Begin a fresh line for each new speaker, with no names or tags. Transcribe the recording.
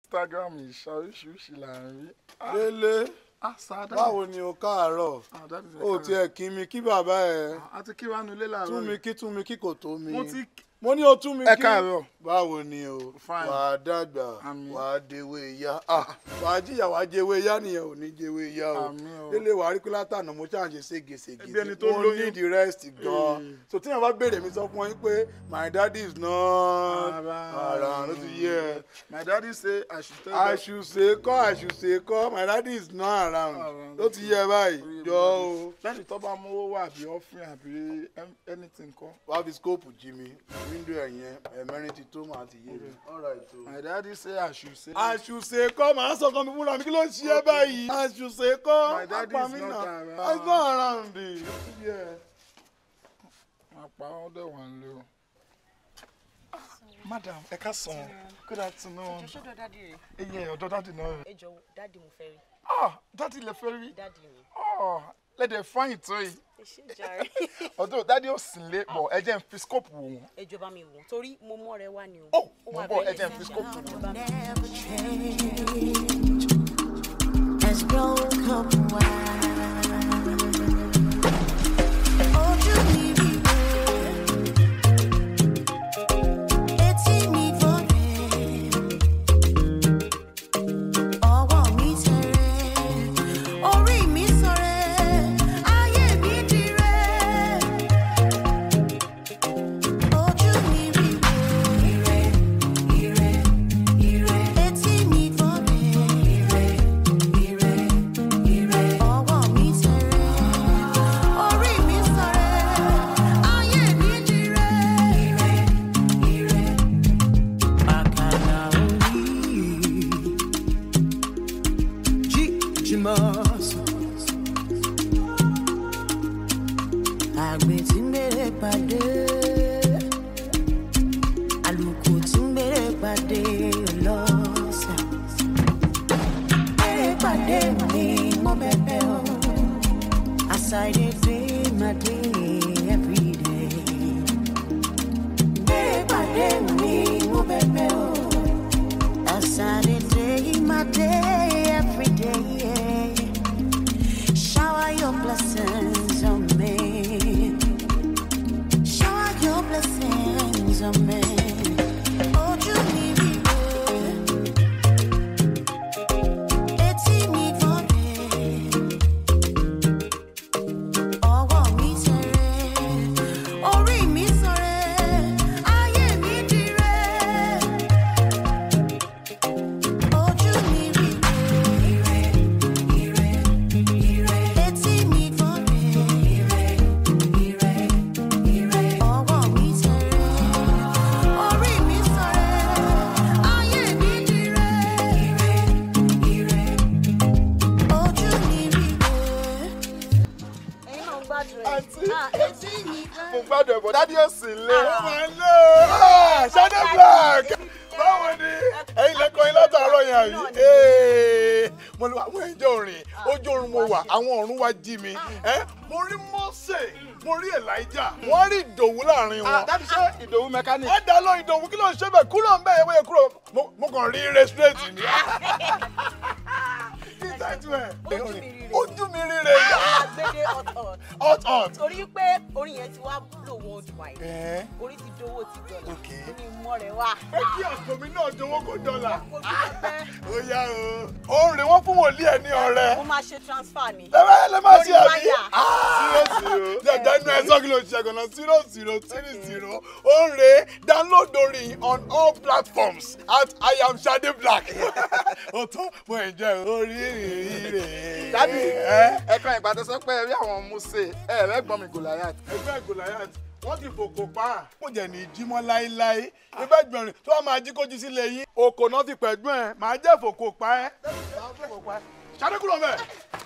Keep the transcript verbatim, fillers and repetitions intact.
Instagram ìṣàríṣiríṣi là ń rí.
Dele. Báwo ni o káàárọ̀? O tiẹ̀ kí mi kí bàbá ẹ.
A ti kí wa nu ilé láàárọ̀.
Tún mi kí tún mi kí kò tó mi.
Mo ti
mo ní o tún mi kí.
Ẹ káàárọ̀.
Báwo ni o? Wà á dàgbà, wà á dewé ìyá. Wà á jìyà wà á jẹwé ìyá nìyẹn ò ní jẹwé ìyá o. Délé wà á rí pé látànà mo ṣáà ṣe ségesège. Mo need the rest gan. So tí yẹn bá béèrè mi sọ fún yín pé my daddy is not around. Ló ti yẹ.
My daddy say I should tell
I should say kọ́ I should say kọ́ my daddy is not around. Ló ti yẹ báyìí. Jọ o.
Lẹ́yìn tó bá mówó wà àbí offering àbí anything kọ́.
Wá fi scope jí mi. Window ẹ̀yẹn ẹ̀mẹ́rin ti tó máa ti yé mi.
My daddy say I should say.
I should say kọ́ màá sọ kan mi fúnra mi kí ló ń ṣe é báyìí. I should say kọ́.
My daddy is not around.
He's not around. Yeah.
Àpá ọdẹ wà ń lé o. Madam, ẹ ká sàn. Good afternoon.
Ẹjọ́ ṣọ́dọ̀ dádì rẹ̀.
Iye ọ̀dọ̀ dádì náà.
Ẹ jọ̀ọ́ dádì mo fẹ́ rí.
Ah, dádì lè fẹ́ rí.
Dádì mi.
Oh, lẹ́dẹ̀ fáyìn tó yìí.
Ẹ ṣe jàre.
Ọ̀dọ̀ dádì ò sì lé bọ̀ ẹ jẹ́ n fi scope wò wọ́n.
Ẹ jọ̀ọ́ bá mi wò torí mo mọ̀ rẹ wá ni o.
Oh, mo bọ̀ ẹ jẹ́ n fi scope wò wọ́n.
Has broken wide. OJUMI RIRE. Etí mi fọ́rẹ́. Ọwọ́ mi tẹ̀rẹ̀. Orí mi sọ̀rẹ́. Ayé mi dire. OJUMI RIRE. Ire, ire. Etí mi fọ́rẹ́. Ire, ire. Ọwọ́ mi tẹ̀rẹ̀. Orí mi sọ̀rẹ́. Ayé mi dire. Ire, ire. Àkàrà orí. Jíjìmọ̀sán. Àgbẹ̀ tí ń gbèrè pàdé. Àlùkò tí ń gbèrè pàdé lọ́sà. Gbèrè pàdé mi mo bẹ̀bẹ̀ o. As I dey dey my day every day. Gbèrè pàdé mi mo bẹ̀bẹ̀ o. As I dey dey my day every day. Shower your blessings on me. Shower your blessings on me. OJUMI RIRE. Etí mi fọ́rẹ́. Ọwọ́ mi tẹ̀rẹ̀. Orí mi sọ̀rẹ́. Ayé mi dire. OJUMI RIRE. Ire, ire. Etí mi fọ́rẹ́. Ire, ire, ire. Ọwọ́ mi tẹ̀rẹ̀. Orí mi sọ̀rẹ́. Ayé mi dire. Ire, ire. OJUMI RIRE.
Ẹ̀yin náà ń gbádùn ẹ̀.
Àǹtí.
Ah, etí mi fẹ́.
Mo gbádùn ẹ̀bọ̀ dádì ò sì lé.
Ó máa ń lé o. Ṣadé Black. Báwo ni? Ẹ̀yin lẹ́kọ̀ọ́ yín látàárọ̀ yẹn àbí? Mo lọ àwọn ẹ̀jẹ̀ orin. Ojú oorun mo wà, àwọn ọ̀run wá jí mi. Mo rí Mósè, mo rí Elijah. Wọ́n rí Ìdòwú láàrin wọn.
Dádì ṣé Ìdòwú mechanic?
Ẹ dá lọ Ìdòwú kí ló ń ṣe bẹ́ẹ̀ kúrò ń bẹ́ẹ̀ ewé kúrò. Mo kàn rí ire straight ni. Ìtẹ́jú ẹ̀. OJUMI RIRE.
Àgbédé hot hot.
Hot hot.
Torí pé orin yẹn ti wá blow worldwide. Orí ti dówó ti dọ́là.
Okay.
Ó ní mọ́ rẹ̀ wá.
Pé kí àpò mi náà dowó kó dọ́là.
Kò bí ọpẹ́.
Ó yá o. Ó rè wọ́n fún wòlíì ẹ̀ ní ọ̀rẹ́.
Mo máa ṣe transfer ni.
Lẹ́wẹ́ lẹ́ máa ṣe àbí.
Lórí wáyà.
Zero zero. Jẹ̀jẹ̀ inú ẹ̀ sọ́kì ló ṣe gan-an zero zero three zero. Ó rè download orin on all platforms at I am Ṣadé Black. Ó tán mo enjoy orí rírì.
Dádì ẹ̀kan ìgbà tó sọ pé ẹ rí àwọn Mósè ẹ rẹ́ gbọ́n mi Gòláyàt.
Ẹgbẹ́ Gòláyàt wọ́n ti fòkò pa. Kò jẹ́ ní jímọ́ láéláé. Ibẹ̀ gbọ̀nrín tó wá máa jí kó jí sílé yín. Oko náà ti pẹ̀gbọ́n ẹ̀ máa jẹ́ fòkò pa ẹ́. Ṣadé kúrò mẹ́.